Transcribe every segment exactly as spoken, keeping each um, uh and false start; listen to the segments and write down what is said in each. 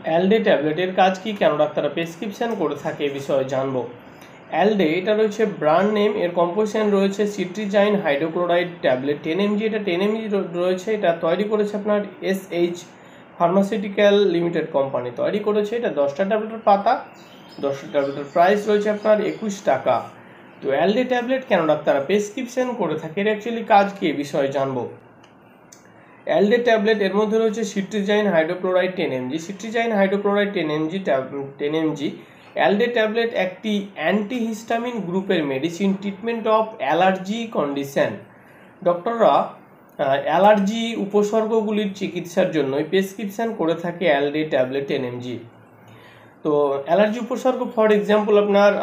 অ্যালডে ট্যাবলেটের কাজ কি, কেন ডাক্তাররা প্রেসক্রিপশন করে থাকে এই বিষয়ে জানবো। অ্যালডে এটা রয়েছে ব্র্যান্ড নেম, এর কম্পোজিশন রয়েছে cetirizine hydrochloride tablet ten MG. এটা টেন এমজি রয়েছে, এটা তৈরি করেছে আপনার S H pharmaceutical limited company তৈরি করেছে। এটা দশটা ট্যাবলেটের পাতা, দশটা ট্যাবলেটের প্রাইস রয়েছে আপনার একুশ টাকা। তো অ্যালডে ট্যাবলেট কেন ডাক্তাররা প্রেসক্রিপশন করে থাকে, এর অ্যাকচুয়ালি কাজ কি এই বিষয়ে জানবো। অ্যালডে ট্যাবলেট এর মধ্যে রয়েছে cetirizine hydrochloride ten MG. Cetirizine hydrochloride ten MG ten MG Alday tablet একটি অ্যান্টিহিস্টামিন গ্রুপের medicine treatment of allergy condition. ডক্টররা অ্যালার্জি উপসর্গগুলির চিকিৎসার জন্য প্রেসক্রিপশন করে থাকে অ্যালডে ট্যাবলেট টেন এমজি। তো অ্যালার্জি উপসর্গ ফর এক্সাম্পল আপনার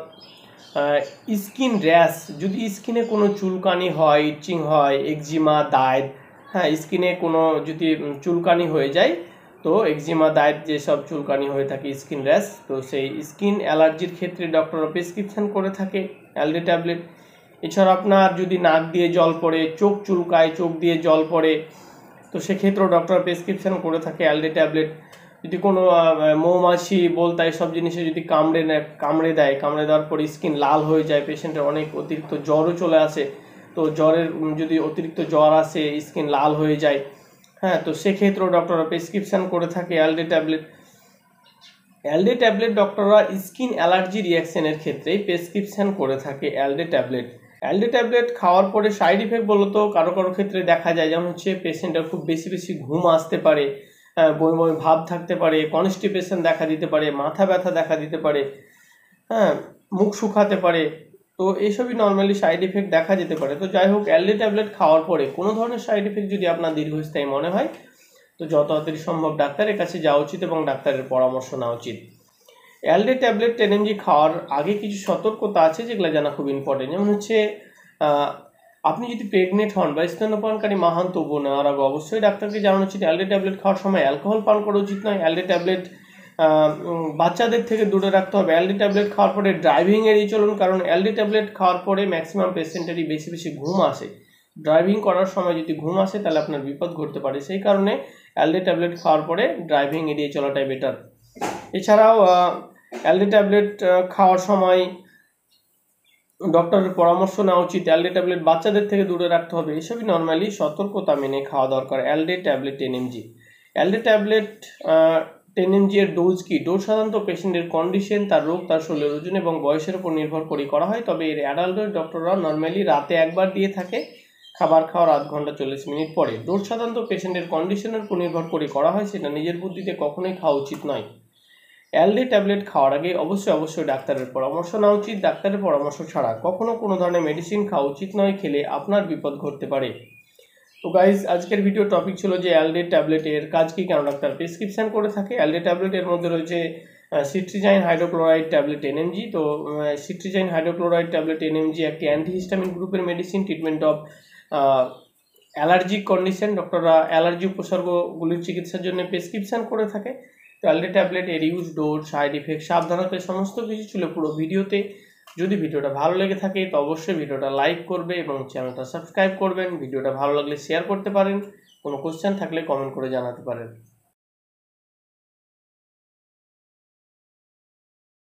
স্কিন র্যাশ, যদি স্কিনে কোনো চুলকানি হয়, ইচিং হয়, এক্সিমা, দায়, হ্যাঁ স্কিনে কোনো যদি চুলকানি হয়ে যায়, তো এক্সিমা, দায় যেসব চুলকানি হয়ে থাকে, স্কিন র্যাশ, তো সেই স্কিন অ্যালার্জির ক্ষেত্রে ডক্টররা প্রেসক্রিপশন করে থাকে অ্যালডে ট্যাবলেট। এছাড়া আপনার যদি নাক দিয়ে জল পড়ে, চোখ চুলকায়, চোখ দিয়ে জল পড়ে, তো সেক্ষেত্রেও ডক্টর প্রেসক্রিপশন করে থাকে অ্যালডে ট্যাবলেট। যদি কোনো মৌমাছি, বলতা এসব জিনিসে যদি কামড়ে নেয়, কামড়ে দেয়, কামড়ে দেওয়ার পর স্কিন লাল হয়ে যায়, পেশেন্টের অনেক অতিরিক্ত জ্বরও চলে আসে, তো জ্বরের যদি অতিরিক্ত জ্বর আসে, স্কিন লাল হয়ে যায়, হ্যাঁ, তো সেক্ষেত্রেও ডক্টররা প্রেসক্রিপশন করে থাকে অ্যালডে ট্যাবলেট। অ্যালডে ট্যাবলেট ডক্টররা স্কিন অ্যালার্জি রিয়াকশনের ক্ষেত্রে প্রেসক্রিপশন করে থাকে অ্যালডে ট্যাবলেট। অ্যালডে ট্যাবলেট খাওয়ার পরে সাইড ইফেক্ট বলতো কারো কারো ক্ষেত্রে দেখা যায়, যেমন হচ্ছে পেশেন্টের খুব বেশি বেশি ঘুম আসতে পারে, বমি বমি ভাব থাকতে পারে, কনস্টিপেশন দেখা দিতে পারে, মাথা ব্যথা দেখা দিতে পারে, হ্যাঁ মুখ শুকাতে পারে, তো এইসবই নর্মালি সাইড ইফেক্ট দেখা যেতে পারে। তো যাই হোক, অ্যালডে ট্যাবলেট খাওয়ার পরে কোনো ধরনের সাইড ইফেক্ট যদি আপনার দীর্ঘস্থায়ী মনে হয়, তো যত তাড়াতাড়ি সম্ভব ডাক্তারের কাছে যাওয়া উচিত এবং ডাক্তারের পরামর্শ নেওয়া উচিত। অ্যালডে ট্যাবলেট টেন এমজি খাওয়ার আগে কিছু সতর্কতা আছে যেগুলো জানা খুব ইম্পর্টেন্ট। যেমন হচ্ছে আপনি যদি প্রেগনেন্ট হন বা স্তন্যপানকারী মা হন, তবুও নেওয়ার আগে অবশ্যই ডাক্তারকে জানানো উচিত। অ্যালডে ট্যাবলেট খাওয়ার সময় অ্যালকোহল পান করা উচিত নয়। অ্যালডে ট্যাবলেট বাচ্চাদের থেকে দূরে রাখতে হবে। অ্যালডি ট্যাবলেট খাওয়ার পরে ড্রাইভিং এড়িয়ে চলুন, কারণ অ্যালডি ট্যাবলেট খাওয়ার পরে ম্যাক্সিমাম পেশেন্টেরই বেশি বেশি ঘুম আসে। ড্রাইভিং করার সময় যদি ঘুম আসে তাহলে আপনার বিপদ ঘটতে পারে, সেই কারণে অ্যালডি ট্যাবলেট খাওয়ার পরে ড্রাইভিং এড়িয়ে চলাটাই বেটার। এছাড়াও অ্যালডি ট্যাবলেট খাওয়ার সময় ডক্টরের পরামর্শ নেওয়া উচিত। অ্যালডি ট্যাবলেট বাচ্চাদের থেকে দূরে রাখতে হবে। এসবই নর্মালি সতর্কতা মেনে খাওয়া দরকার। Alday tablet ten MG Alday tablet ten MG এর ডোজ কি? ডোজ সাধারণত পেশেন্টের কন্ডিশন, তার রোগ, তার শরীরের ওজন এবং বয়সের উপর নির্ভর করে করা হয়। তবে এর অ্যাডাল্ট ডোজ ডক্টররা নর্মালি রাতে একবার দিয়ে থাকে, খাবার খাওয়ার আধ ঘন্টা চল্লিশ মিনিট পরে। ডোজ সাধারণত পেশেন্টের কন্ডিশনের উপর নির্ভর করে করা হয়, সেটা নিজের বুদ্ধিতে কখনোই খাওয়া উচিত নয়। অ্যালডি ট্যাবলেট খাওয়ার আগে অবশ্যই অবশ্যই ডাক্তারের পরামর্শ নেওয়া উচিত। ডাক্তারের পরামর্শ ছাড়া কখনো কোনো ধরনের মেডিসিন খাওয়া উচিত নয়, খেলে আপনার বিপদ ঘটতে পারে। তো গাইজ, আজকের ভিডিও টপিক ছিল যে অ্যালডে ট্যাবলেটের কাজ কি, কেন ডাক্তার প্রেসক্রিপশন করে থাকে। অ্যালডে ট্যাবলেটের মধ্যে রয়েছে cetirizine hydrochloride tablet ten MG. তো cetirizine hydrochloride tablet ten MG একটি অ্যান্টিহিস্টামিন গ্রুপের medicine treatment of allergic condition. ডক্টররা অ্যালার্জি উপসর্গগুলির চিকিৎসার জন্য প্রেসক্রিপশন করে থাকে। তো অ্যালডে ট্যাবলেট এর ইউজ, ডোজ, সাইড ইফেক্ট, সাবধানতা সমস্ত কিছু ছিল পুরো ভিডিওতে। যদি ভিডিওটা ভালো লেগে থাকে তো অবশ্যই ভিডিওটা লাইক করবে এবং চ্যানেলটা সাবস্ক্রাইব করবেন। ভিডিওটা ভালো লাগলে শেয়ার করতে পারেন। কোনো কোশ্চেন থাকলে কমেন্ট করে জানাতে পারেন।